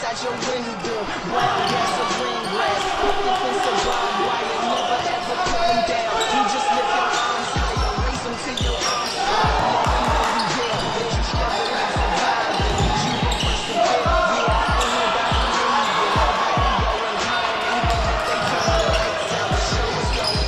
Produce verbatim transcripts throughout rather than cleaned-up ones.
outside your window. Brown gas or green grass. Fucking fence or barbed wire. Never ever put them down. You just lift your arms higher. Raise them till your arms fly. Let them know you there. That you struggle and survive. That you will persevere. Yeah, anybody leaving. Nobody going home. Even if they turn the lights out, the show is going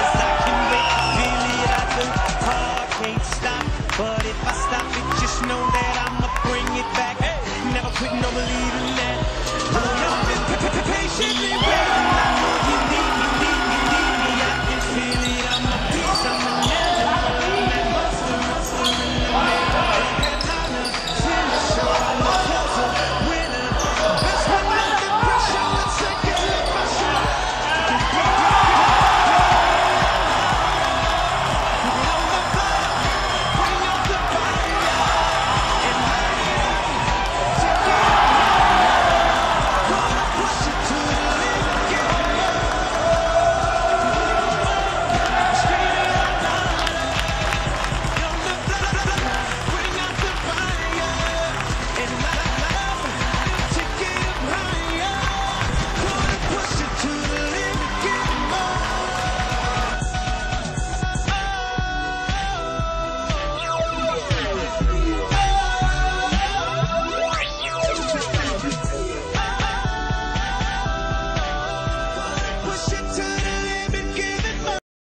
but if I stop it, just know that